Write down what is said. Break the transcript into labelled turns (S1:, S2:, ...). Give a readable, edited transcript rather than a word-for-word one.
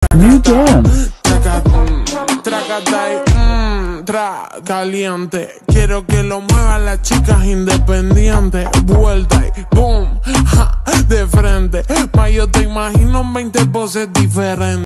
S1: New Jams.
S2: Caliente, quiero que lo muevan las chicas independientes. Vuelta y boom, ja, de frente. Ma yo te imagino en 20 poses diferentes.